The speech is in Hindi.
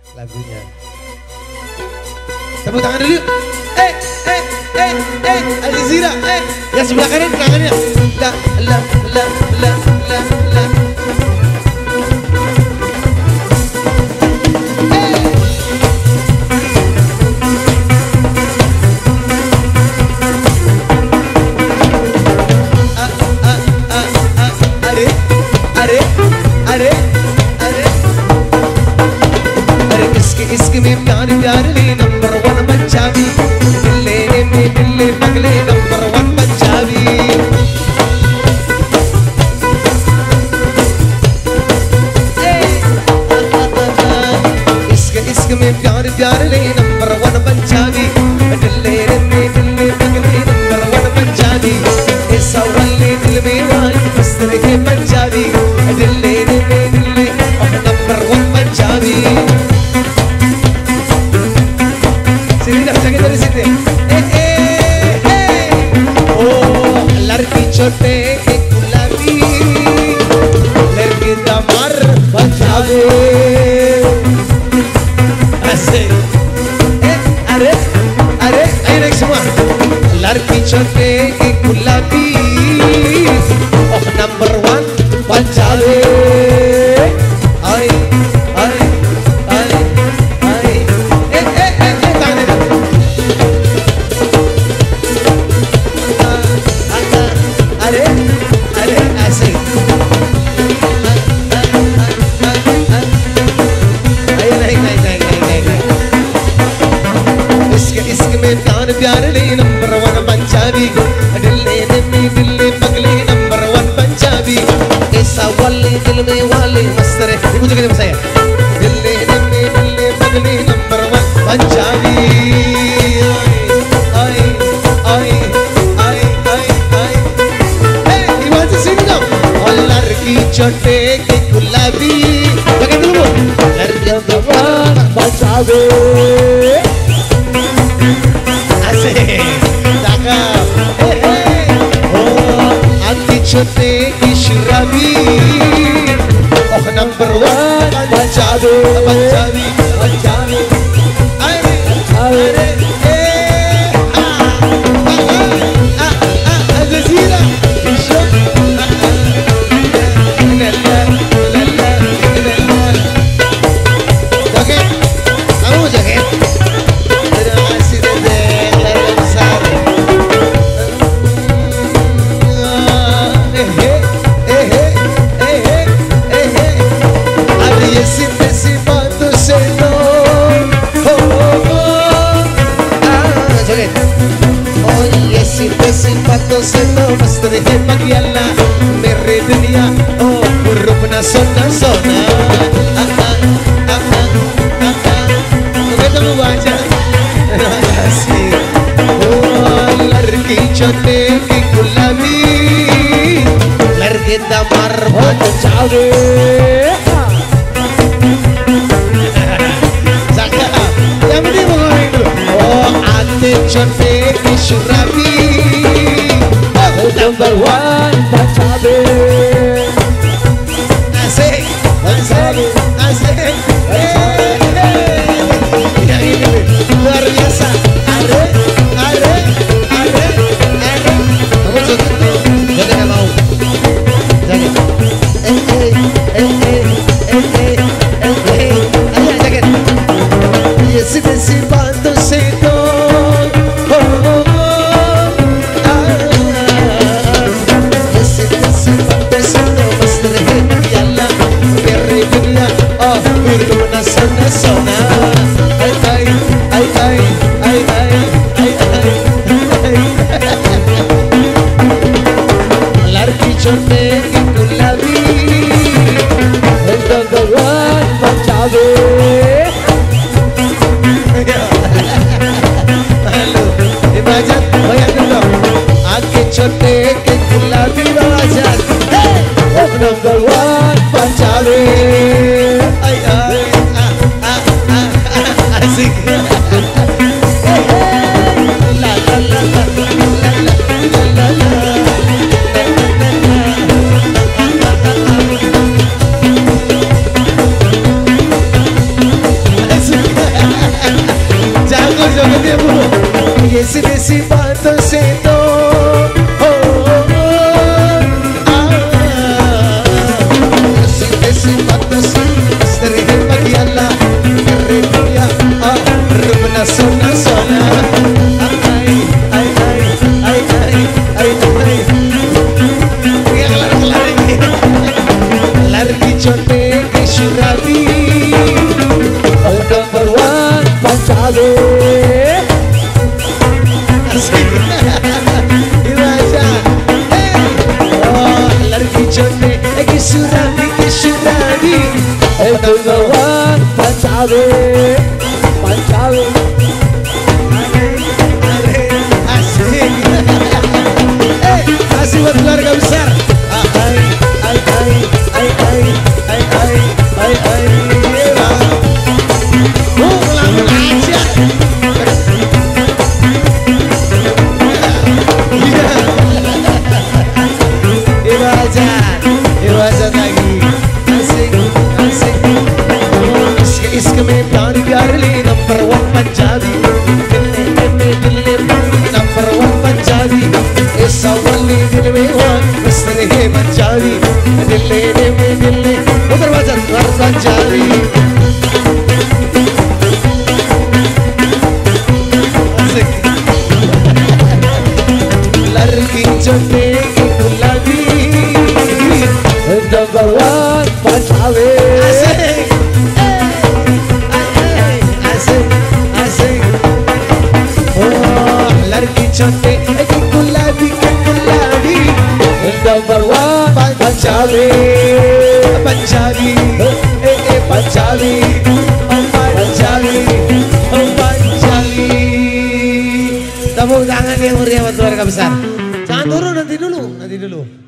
lagunya. Tepuk tangan dulu. Al Jazeera. Ya sebelah kanan tangannya. La la la la la la. इश्क में प्यार प्यार ले नंबर 1 पंजाबी दिल्ले में दिल्ले पगले नंबर 1 पंजाबी इश्क में प्यार प्यार ले नंबर 1 पंजाबी दिल्ले में दिल्ले पगले नंबर 1 पंजाबी ऐसा वाले दिल में वाली मस्त रहे पंजाबी दिल्ले में दिल्ले number 1 Punjabi dari sini. Oh, lari chote ke gulabi, lari damar Punjabi. Asik. Are, ayo naik semua. Lari chote ke gulabi, oh number 1 Punjabi. Ay. प्यार ले नंबर 1 पंजाबी दिल्ले में दिल्ले पगले नंबर 1 पंजाबी ऐसा वाले दिल में वाले मस्त रहे मुझे कहते हैं दिल्ले में दिल्ले पगले नंबर 1 पंजाबी आई आई आई आई आई ए इमाज सिंह ना और लड़की छोटे के गुलाबी बगैर दो लड़कियां भगवान पंजाबी छोटे की शराबी oh number 1 पंजाबी पंजाबी पंजाबी अरे Al Jazeera se no mast rahe pagyalla mere duniya oh rukna sona sona betul aja asik oh ladki chote ki gulabi ladki damar Punjabi Zaka yang ini mengoring dulu oh ate chote ki shurabi number 1 Punjabi asik Punjabi asik yang ini luar biasa are kamu joget tuh jangan mau jangan ayo joget yes si bando se do Sona sona ay ay ay ay ay ay ay ladki chote ki gulabi number 1 Punjabi hello ibadat bhaiya dilo aake chote ki gulabi bajat hey number 1 Punjabi ay ay ya Bu. ये सीधी सी बातों से तो सीधी सी बातों से terima bagi Allah Ria Rubna Sona Sona Ay ay ay ay ay ay ay ya lari chote ke shurabi number one Panchale Iraja oh lari chote ke shurabi number one Panchale Panchale asik kasih buat keluarga besar ay ay ay ay ay ay ay ay ay ulang aja Iwajan lagi asik asik इसके में प्यार प्यार ले नंबर वन पंजाबी दिल नंबर वन पंजाबी ऐसा वाली दिल में वन मिस्टर है पंजाबी दिल उधर वजन कर पंजाबी लड़की जो देगी गुलाबी number one Punjabi Chote ki gulabi number one Panchale Panchali Panchali Panchali Panchali tepuk tangan yang meriah buat keluarga besar jangan turun nanti dulu